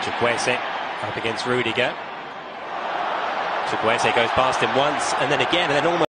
Chukwueze up against Rüdiger. Chukwueze goes past him once and then again, and then almost